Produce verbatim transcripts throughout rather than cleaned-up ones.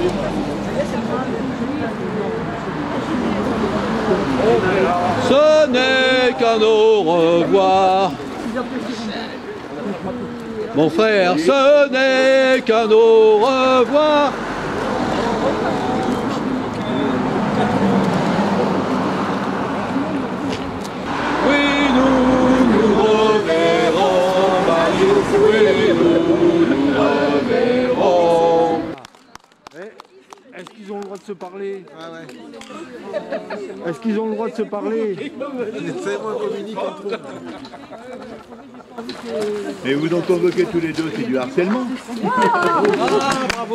Ce n'est qu'un au revoir. Mon frère, ce n'est qu'un au revoir. Oui, nous nous reverrons, Marius, oui, nous nous reverrons. Est-ce qu'ils ont le droit de se parler? Ah ouais. Est-ce qu'ils ont le droit de se parler? C'est moi communique entre eux. Et vous en convoquez tous les deux, c'est du harcèlement. Ah, bravo.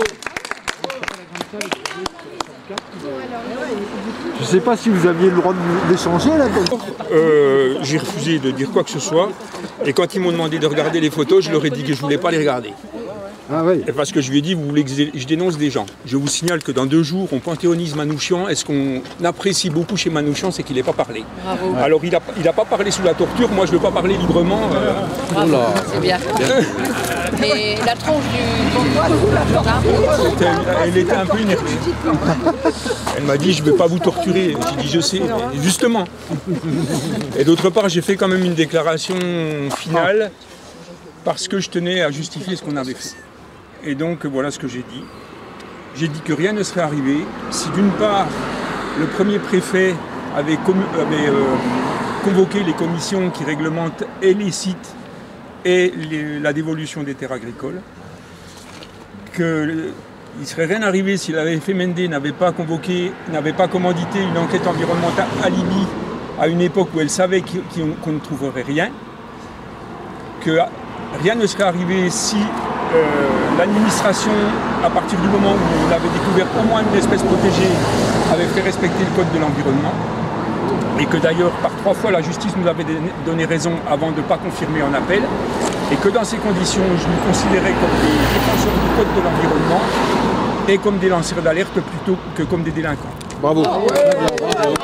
Je sais pas si vous aviez le droit d'échanger là. Euh, j'ai refusé de dire quoi que ce soit. Et quand ils m'ont demandé de regarder les photos, je leur ai dit que je voulais pas les regarder. Ah oui. Et parce que je lui ai dit, vous voulez que je dénonce des gens. Je vous signale que dans deux jours, on panthéonise Manouchian. Et ce qu'on apprécie beaucoup chez Manouchian, c'est qu'il n'ait pas parlé. Bravo. Alors il n'a il a pas parlé sous la torture, moi je ne veux pas parler librement. Euh... Bravo, c'est bien. Et la tronche du bon Elle était un peu énervée. Elle m'a dit, je ne vais pas vous torturer. J'ai dit, je sais, mais justement. Et d'autre part, j'ai fait quand même une déclaration finale parce que je tenais à justifier ce qu'on avait fait. Et donc, voilà ce que j'ai dit. J'ai dit que rien ne serait arrivé si, d'une part, le premier préfet avait, avait euh, convoqué les commissions qui réglementent et les sites et les, la dévolution des terres agricoles, qu'il ne serait rien arrivé si la F M N D n'avait pas convoqué, n'avait pas commandité une enquête environnementale alibi à une époque où elle savait qu'on ne trouverait rien, que rien ne serait arrivé si euh, l'administration, à partir du moment où on avait découvert au moins une espèce protégée, avait fait respecter le code de l'environnement, et que d'ailleurs par trois fois la justice nous avait donné raison avant de ne pas confirmer en appel, et que dans ces conditions je nous considérais comme des défenseurs du code de l'environnement et comme des lanceurs d'alerte plutôt que comme des délinquants. Bravo. Ah ouais. Bravo.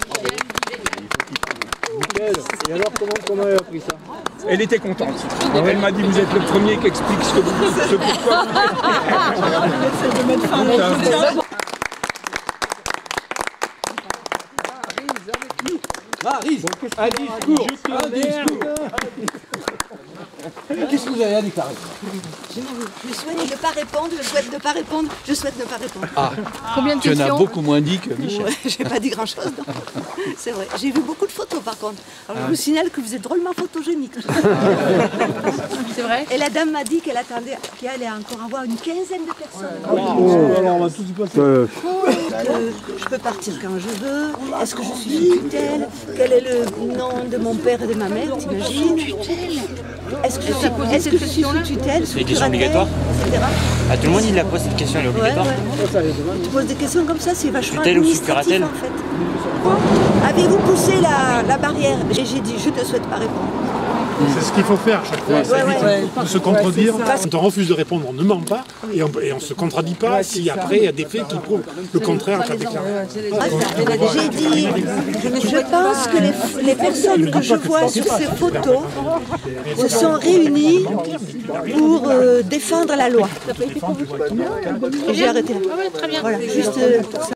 Et alors comment, comment elle a pris ça? Elle était contente. Elle m'a dit, vous êtes le premier qui explique ce que vous ce pourquoi vous Maryse, un discours, un discours. Qu'est-ce que vous avez à déclarer? Je, je souhaite ne pas répondre, je souhaite ne pas répondre, je souhaite ne pas répondre. Ah, combien de tu en questions? as beaucoup moins dit que Michel. Ouais, j'ai pas dit grand-chose, non. C'est vrai. J'ai vu beaucoup de photos, par contre. Alors, je vous signale que vous êtes drôlement photogénique. C'est vrai? Et la dame m'a dit qu'elle attendait, qu'elle allait encore avoir une quinzaine de personnes. Oh, alors on va tout y passer. Euh, Que je peux partir quand je veux. Est-ce que je suis sous tutelle? Quel est le nom de mon père et de ma mère, t'imagines? Est-ce que je suis, est-ce que je suis sous tutelle? C'est des questions obligatoires. Ah, tout le monde il la pose cette question, elle est obligatoire. Ouais, ouais. Tu poses des questions comme ça, c'est vachement Tutelle ou administratif curatelle? en fait. Avez-vous poussé la, la barrière? Et j'ai dit, je ne te souhaite pas répondre. C'est ce qu'il faut faire à chaque fois, ça évite ouais, de se contredire. Quand on refuse de répondre, on ne ment pas et on ne se contredit pas si après il y a des faits qui prouvent le contraire qu'a déclaré. J'ai dit, je pense que les, les personnes que je vois sur ces photos se sont réunies pour euh, défendre la loi. Et j'ai arrêté là. Très bien. Voilà, juste euh, pour ça.